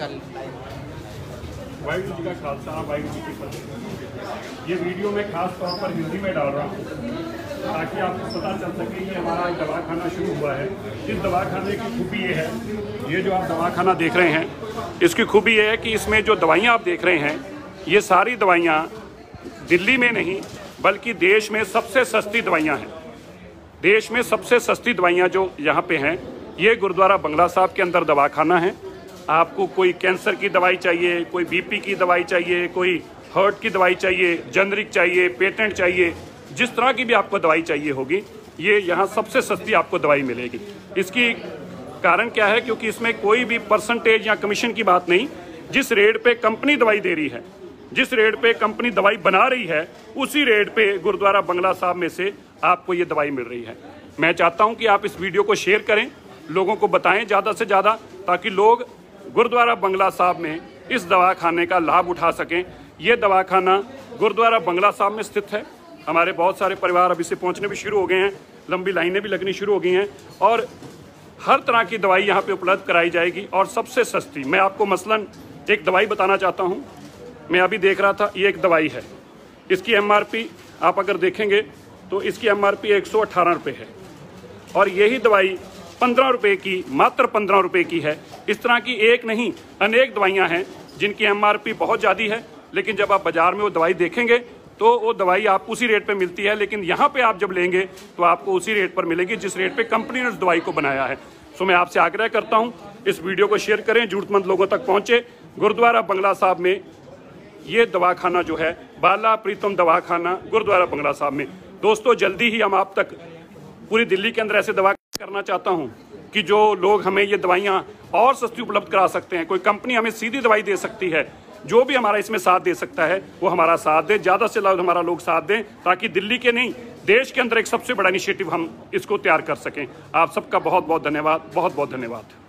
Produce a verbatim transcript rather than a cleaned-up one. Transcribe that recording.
कल वाहिगुरू जी का खालसा वाहिगुरू जी की फतेह। ये वीडियो मैं खास तौर पर हिंदी में डाल रहा हूँ ताकि आपको पता चल सके कि हमारा एक दवाखाना शुरू हुआ है। इस दवाखाने की खूबी ये है, ये जो आप दवाखाना देख रहे हैं, इसकी खूबी ये है कि इसमें जो दवाइयाँ आप देख रहे हैं, ये सारी दवाइयाँ दिल्ली में नहीं बल्कि देश में सबसे सस्ती दवाइयाँ हैं। देश में सबसे सस्ती दवाइयाँ जो यहाँ पे हैं, ये गुरुद्वारा बंगला साहब के अंदर दवाखाना है। आपको कोई कैंसर की दवाई चाहिए, कोई बीपी की दवाई चाहिए, कोई हार्ट की दवाई चाहिए, जेनरिक चाहिए, पेटेंट चाहिए, जिस तरह की भी आपको दवाई चाहिए होगी, ये यहाँ सबसे सस्ती आपको दवाई मिलेगी। इसकी कारण क्या है? क्योंकि इसमें कोई भी परसेंटेज या कमीशन की बात नहीं। जिस रेट पे कंपनी दवाई दे रही है, जिस रेट पे कंपनी दवाई बना रही है, उसी रेट पे गुरुद्वारा बंगला साहब में से आपको ये दवाई मिल रही है। मैं चाहता हूँ कि आप इस वीडियो को शेयर करें, लोगों को बताएं ज़्यादा से ज़्यादा, ताकि लोग गुरुद्वारा बंगला साहब में इस दवाखाने का लाभ उठा सकें। ये दवाखाना गुरुद्वारा बंगला साहब में स्थित है। हमारे बहुत सारे परिवार अभी से पहुंचने भी शुरू हो गए हैं, लंबी लाइनें भी लगनी शुरू हो गई हैं और हर तरह की दवाई यहाँ पे उपलब्ध कराई जाएगी और सबसे सस्ती। मैं आपको मसलन एक दवाई बताना चाहता हूँ। मैं अभी देख रहा था, ये एक दवाई है, इसकी एमआरपी आप अगर देखेंगे तो इसकी एमआरपी एक सौ अट्ठारह रुपये है और यही दवाई पंद्रह रुपये की, मात्र पंद्रह रुपये की है। इस तरह की एक नहीं अनेक दवाइयाँ हैं जिनकी एमआरपी बहुत ज़्यादा है, लेकिन जब आप बाज़ार में वो दवाई देखेंगे तो वो दवाई आपको उसी रेट पे मिलती है, लेकिन यहाँ पे आप जब लेंगे तो आपको उसी रेट पर मिलेगी जिस रेट पे कंपनी ने उस दवाई को बनाया है। सो मैं आपसे आग्रह करता हूँ, इस वीडियो को शेयर करें, जरूरतमंद लोगों तक पहुँचे। गुरुद्वारा बंगला साहब में ये दवाखाना जो है, बाला प्रीतम दवाखाना गुरुद्वारा बंगला साहब में। दोस्तों, जल्दी ही हम आप तक पूरी दिल्ली के अंदर ऐसे दवा करना चाहता हूँ कि जो लोग हमें ये दवाइयाँ और सस्ती उपलब्ध करा सकते हैं। कोई कंपनी हमें सीधी दवाई दे सकती है, जो भी हमारा इसमें साथ दे सकता है वो हमारा साथ दे, ज़्यादा से ज़्यादा हमारा लोग साथ दें, ताकि दिल्ली के नहीं देश के अंदर एक सबसे बड़ा इनिशिएटिव हम इसको तैयार कर सकें। आप सबका बहुत बहुत धन्यवाद, बहुत बहुत धन्यवाद।